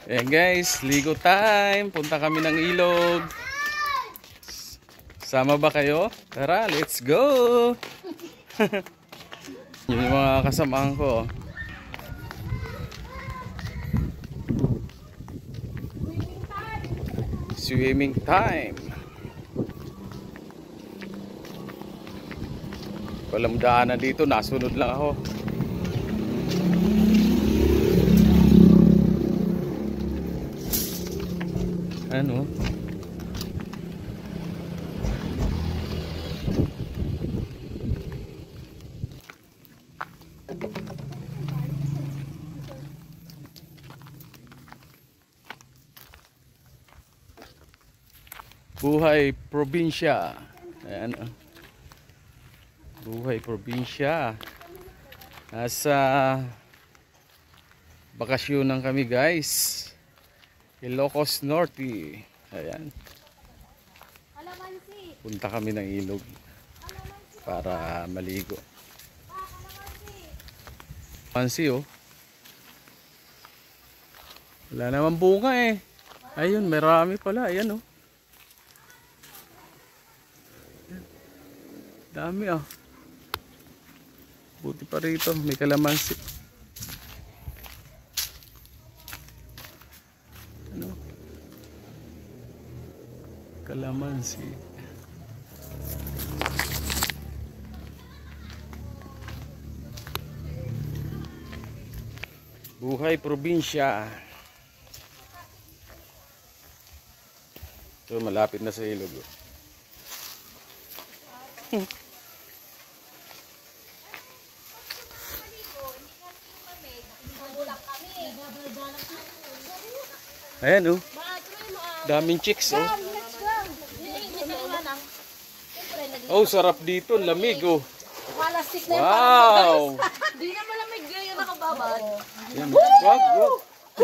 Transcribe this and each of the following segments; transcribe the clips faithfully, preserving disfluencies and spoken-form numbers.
Ayan guys, ligo time. Punta kami ng ilog. Sama ba kayo? Tara, let's go! Yun yung mga kasamahan ko. Swimming time. Walang daanan dito, nasunod lang ako. Ano? Buhay probinsya. Ayan. Buhay probinsya. Nasa bakasyonan kami guys. Ilocos Norte. Ayan. Punta kami ng ilog para maligo. Pansi oh. Wala naman bunga eh. Ayun, marami pala. Ayan oh. Dami ah. Buti pa rito, may kalamansi. Ano? Kalamansi. Buhay probinsya. So malapit na sa ilog. Hmm. Ayan oh. Daming chicks oh. Oh, sarap dito, lamig oh. Wow. Hindi na malamig yung nakababad. Ayan, wag, wag.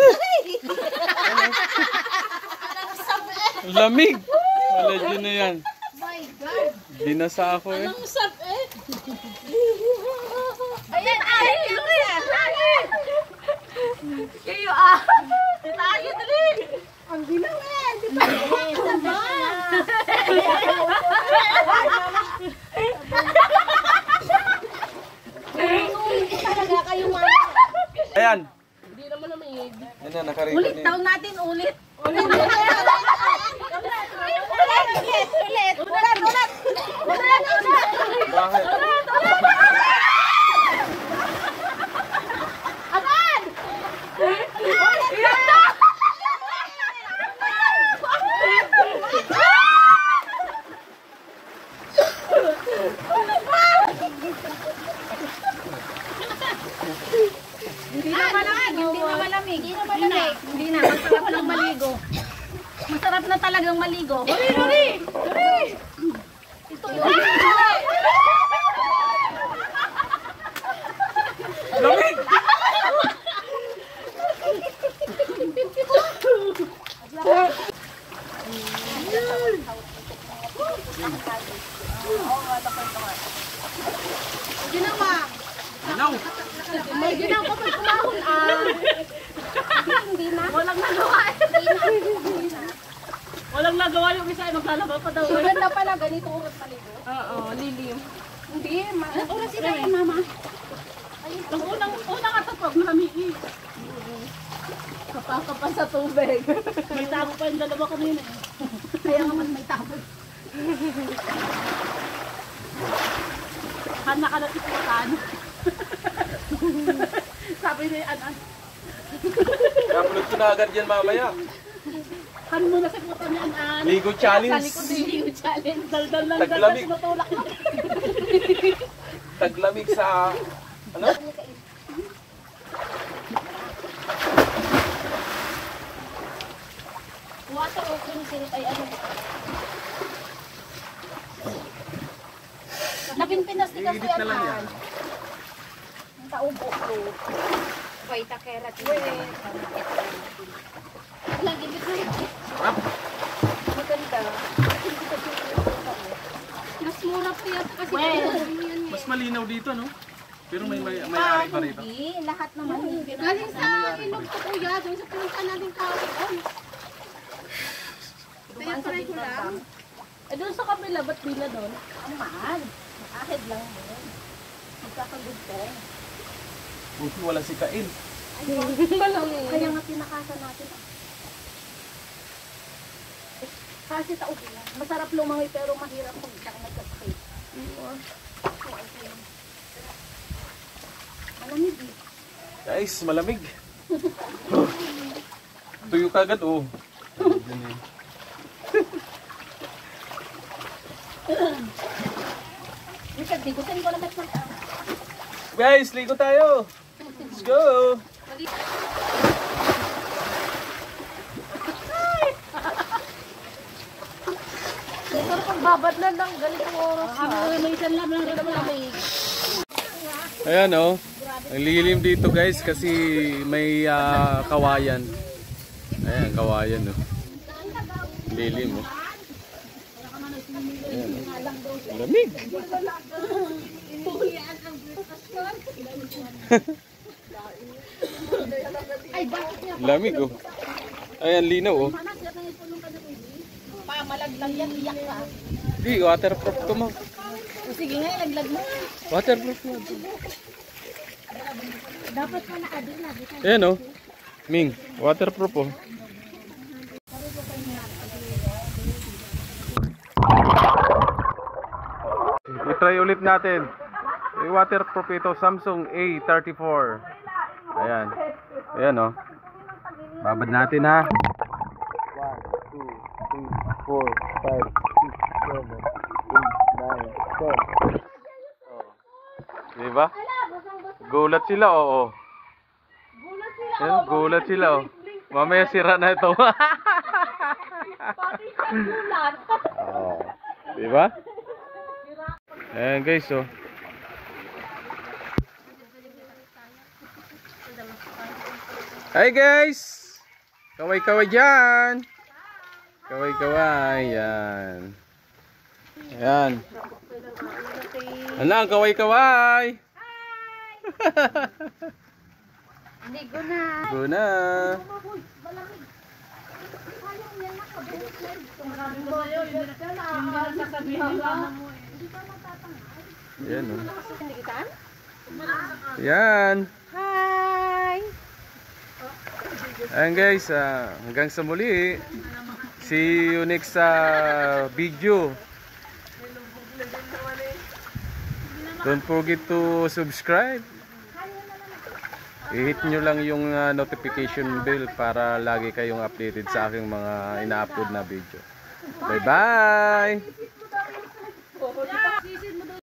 Lamig. Wala dyan na yan. My God. Binasa ako eh. Anong sap eh? Ayan, ay, ayan. Kayo ah. Tayo dali. Ang bilang eh. Di ba? Sama. Talaga kayo mga. Ayan. Hindi naman namig. Yan na, nakarito Ulit niya. daw natin, ulit. Ulit. Ulit. Ulit. Ulit. Ulit. Ulit. Ulit. Bakit? Agad! Hindi na malamig, hindi na malamig. Hindi na malamig. Hindi na, masarap lang maligo. Masarap na talagang maligo. Huli, huli! Huli! Ito yun. Lamig! Ginawa. Ginaw! May ginaw ka pag kumahon ah. Hindi na. Walang nagawa. Hindi na. Walang nagawa yung isa ay maglalaba pa daw. Maganda pala, ganito oras paligo. Oo, lilim. Hindi, ma- oras sila yan, mama. Ang unang, unang atapag, malamig. Kapakapa sa tubig. May tago pa yung dalawa kanina. Kaya nga mas may tapos. Hana ka na tiputan. Sabi ni Anan, Kapulog ko na agad yan mamaya. han mo na sa putan ni Anan. Ligo challenge. Ligo challenge. Daldal lang, daldal Taglamig. sa matulak na. Taglamig sa... Ano? Water o kinikirit ay ano. Napinpinas ni kasi Edit na lang yan. Ang taubo ko. Vita keratin. Lagi dito. Sarap. Maganda. Mas mura po yata kasi. Well, Yan, Mas malinaw dito no? Pero may may, may ari pa rito. Hindi, lahat naman hindi. Galing sa ilog ko kuya, doon sa pinunta natin kahapon. Kaya try ko lang. Eh doon sa kabila, ba't bila doon? Ang mahal. Ahid lang doon. Magkakagugtong. Buti wala si Kain. Kaya nga pinakasan natin. Kasi taog lang. Masarap lumangoy pero mahirap kung isang nagkasakit. Malamig eh. Guys, malamig. Tuyo kagad oh. Richard, di ko saan ko lang nagsalita. Guys, ligo tayo. Let's go. Pero pag babad na lang, galit ang oras na. May isang lang lang rin malamig. Ayan oh. Ang lilim dito guys kasi may ah, kawayan. Ayan, kawayan oh. Lilim oh. Ayan, oh. Lamig. Lamig oh. Ayan, linaw oh. Pa, malaglag yan, iyak ka. Di, waterproof to mo. O sige nga, ilaglag mo. Waterproof mo. Dapat ka na-adil na. Ayan oh. Ming, waterproof oh. I-try ulit natin. I-waterproof ito, Samsung A thirty-four. Ayan. Ayan oh. Babad natin ha. one, two, three, four, five, six, seven, eight, nine, ten. Oh. Diba? Gulat sila oo. Gulat sila. Ayan, gulat sila oh. Mamaya sira na ito. Pati sa gulat. Oh. Diba? Ayan guys oh. Hi guys! Kaway-kaway dyan! Kaway-kaway, yan. Ayan. Anak, kaway-kaway! Hindi ko na. Go na! Ayan oh. Ayan. Hi! Ayan guys, ah, hanggang sa muli. See you next sa video. Don't forget to subscribe. I-hit nyo lang yung uh, notification bell para lagi kayong updated sa aking mga ina-upload na video. Bye bye!